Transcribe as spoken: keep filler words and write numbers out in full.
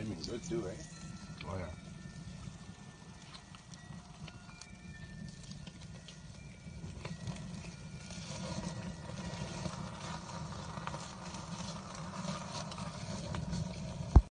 Might have been good too, right? Oh yeah.